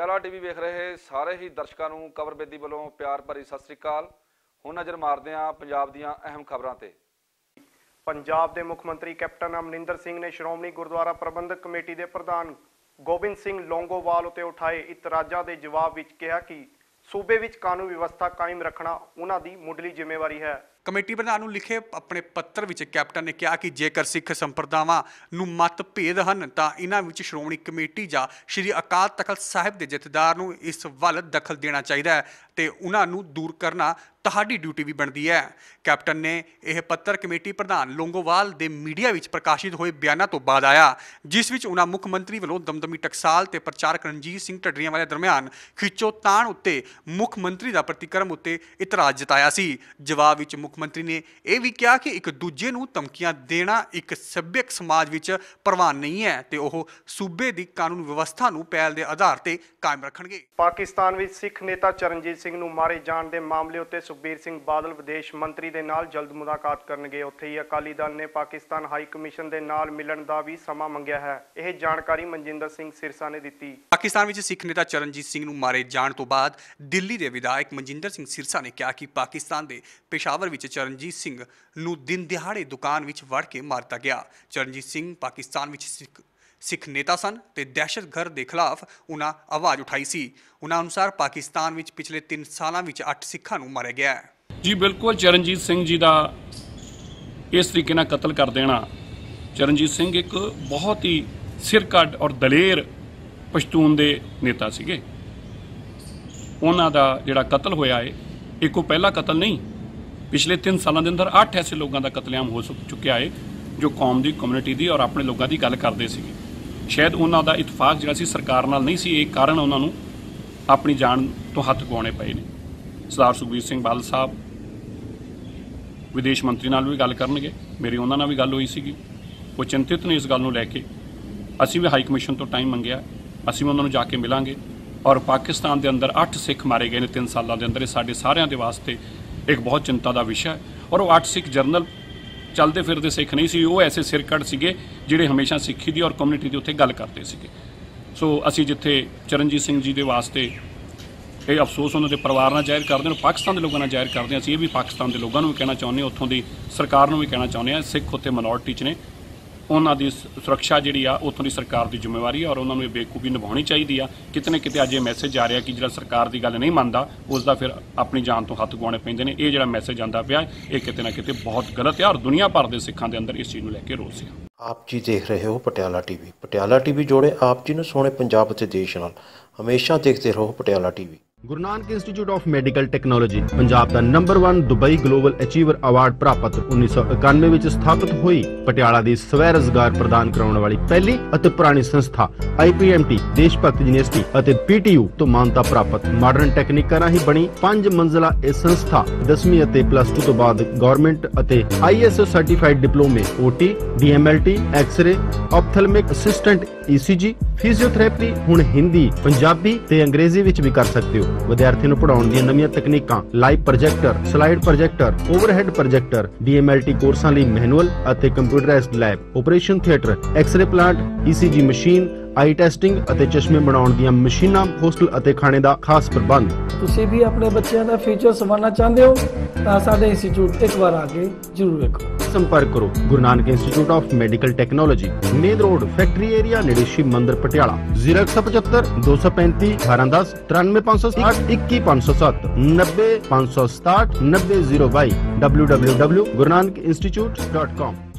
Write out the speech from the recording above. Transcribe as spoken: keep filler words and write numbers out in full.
Patiala TV ਵੇਖ ਰਹੇ ਸਾਰੇ ਹੀ ਦਰਸ਼ਕਾਂ ਨੂੰ ਕਵਰਬੇਦੀ ਵੱਲੋਂ ਪਿਆਰ ਭਰੀ ਸਤਿ ਸ੍ਰੀ ਅਕਾਲ। ਹੁਣ ਨਜ਼ਰ ਮਾਰਦੇ ਹਾਂ ਪੰਜਾਬ ਦੀਆਂ ਅਹਿਮ ਖਬਰਾਂ ਤੇ। ਪੰਜਾਬ ਦੇ ਮੁੱਖ ਮੰਤਰੀ ਕੈਪਟਨ ਅਮਰਿੰਦਰ ਸਿੰਘ ਨੇ ਸ਼੍ਰੋਮਣੀ ਗੁਰਦੁਆਰਾ ਪ੍ਰਬੰਧਕ ਕਮੇਟੀ ਦੇ ਪ੍ਰਧਾਨ ਗੋਬਿੰਦ ਸਿੰਘ ਲੌਂਗੋਵਾਲ ਉੱਤੇ ਉਠਾਏ ਇਤਰਾਜ਼ਾਂ ਦੇ ਜਵਾਬ ਵਿੱਚ ਕਿਹਾ ਕਿ सूबे विच कानून व्यवस्था कायम रखना उन्हां दी मुढली जिम्मेवारी है। कमेटी प्रधान नूं लिखे अपने पत्र विच कैप्टन ने कहा कि जेकर सिख संप्रदावां नूं मतभेद हन तां इन्हां विच श्रोमणी कमेटी जां श्री अकाल तख्त साहिब दे जथेदार नूं इस वल दखल देना चाहिदा है ते उन्हां नूं दूर करना तुहाडी ड्यूटी भी बनती है। कैप्टन ने यह पत्र कमेटी प्रधान लौंगोवाल दे मीडिया विच प्रकाशित होए बयानां तो बाद आया, जिस विच उन्हां मुख मंत्री वल्लों दमदमी टकसाल ते प्रचारक रणजीत सिंह ढड्डरियां वाले दरम्यान खिच्चोताण उत्ते मुख मंत्री दा प्रतिक्रम उत्ते इतराज जताया सी। जवाब विच मुख मंत्री ने यह भी कहा कि एक दूजे नूं धमकियां देना एक सभ्यक समाज विच प्रवान नहीं है ते ओह सूबे दी कानून व्यवस्था नूं पहल दे आधार ते कायम रखणगे। पाकिस्तान विच सिख नेता चरणजीत सिंह नूं मारे जाण दे मामले उत्ते सुखबीर सिंह बादल विदेश मंत्री दे नाल जल्द मुलाकात करनगे। उत्थे ही अकाली दल ने पाकिस्तान हाई कमीशन दे नाल मिलण दा भी समा मंगिया है। यह जानकारी मनजिंदर सिंह सिरसा ने दित्ती। पाकिस्तान विच सिख नेता चरणजीत सिंह नूं मारे जाण तो बाद दिल्ली दे विधायक मनजिंदर सिंह सिरसा ने कहा कि पाकिस्तान दे पेशावर विच चरणजीत सिंह नूं दिन दिहाड़े दुकान विच वड़ के मार दिता गया। चरणजीत सिंह पाकिस्तान विच सिख सिख नेता सन ते दहशतगर्द के खिलाफ उन्हां आवाज़ उठाई सी। उन्हां अनुसार पाकिस्तान विच पिछले तीन सालां विच अठ सिखां नूं मारिया गया है। जी बिल्कुल, चरणजीत सिंह जी का इस तरीके नाल कतल कर देना, चरणजीत सिंह एक बहुत ही सिरकट और दलेर पश्तून दे नेता सीगे। उन्हां दा जिहड़ा कतल होया है एक को पहला कतल नहीं, पिछले तीन सालों के अंदर अठ ऐसे लोगों का कतलेआम हो चुकिया है जो कौम की कम्यूनिटी की और अपने लोगों की गल करते सी। शायद उन्हों का इतफाक जो सी सरकार नाल नहीं सी, एक कारण उन्होंने अपनी जान तो हथ पवाने पे ने। सरदार सुखबीर सिंह बादल साहब विदेश मंत्री नाल भी गल करनगे, मेरी उन्होंने नाल भी गल हुई सी, वो चिंतित ने इस गल नूं लैके। असीं भी हाई कमीशन तो टाइम मंगिया, असीं भी उन्होंने जाके मिलांगे और पाकिस्तान के अंदर अठ सिख मारे गए ने तीन सालों के अंदर, साडे सारिਆਂ ਦੇ वास्ते एक बहुत चिंता का विषय है। और वो अठ सिख जरनल चलते फिरते सिख नहीं सी, वो ऐसे सिरकट सीगे जिहड़े हमेशा सिक्खी दी और कम्यूनिटी दी उत्थे गल करते सीगे। सो असी जिथे चरणजीत सिंह जी दे वास्ते ये अफसोस उन्होंने परिवार नाल जाहिर करते हैं, पाकिस्तान के लोगों नाल जाहिर करते हैं। असीं ये भी पाकिस्तान के लोगों को भी कहना चाहुंदे हां, उत्थों की सरकार को भी कहना चाहुंदे हां, सिख उत्थे माइनॉरिटी च ने, उन्हां दी सुरक्षा जिहड़ी आ उत्थों की सरकार की जिम्मेवारी है और उन्होंने बेवकूफ़ी निभानी चाहिए आ। कितने किते अज ये मैसेज आ रहा कि जिहड़ा सरकार की गल नहीं मानता उसका फिर अपनी जान तो हथ गवाने पैंदे ने। ये जिहड़ा मैसेज आंदा पिया ये किते ना किते बहुत गलत है और दुनिया भर के सिखां दे अंदर इस चीज़ को लैके रोस है। आप जी देख रहे हो पटियाला टीवी। पटियाला टीवी जोड़े आप जी नूं सोहणे पंजाब ते देश नाल। हमेशा देखते रहो Patiala TV. Guru Nanak institute of medical technology Punjab का number one Dubai global achiever award प्राप्त उन्नीस सौ इक्यानवे में स्थापित हुई पटियाला की स्वै रोजगार प्रदान कराने वाली पहली और पुरानी संस्था I P M T Deshbhagat university और पी टी यू तो मानता प्राप्त मॉडर्न टैक्नीकां राही बनी पांच मंजिला यह संस्था दसवीं और प्लस टू तो बाद गवर्नमेंट और आई एस ओ सर्टिफाइड डिप्लोमे O T D M L T x-ray ophthalmic assistant E C G physiotherapy हुण हिंदी पंजाबी ते अंग्रेजी विच भी कर सकते हो। विद्यार्थियों नूं पढ़ाउण दी नवीं तकनीकां live projector slide projector overhead projector D M L T कोर्सां लई मैनुअल अते computerised lab operation theatre x-ray plant E C G machine eye testing अते चश्मे बनाउण दीआं मशीनां होस्टल अते खाणे दा खास प्रबंध। तुसीं भी अपने बच्चों का फ्यूचर संवारना चाहते हो तो साडे इंस्टीट्यूट एक बार आके जरूर देखो। संपर्क करो Guru Nanak institute of medical technology main road factory area नेड़े शिव मंदिर पटियाला। जीरो एक सौ पचहत्तर दो सौ पैंती अठारह दस तिरानवे पाँच सौ साठ इक्की पाँच सौ सात नब्बे पाँच सौ सताठ नब्बे zero by W W W Guru Nanak institute dot com.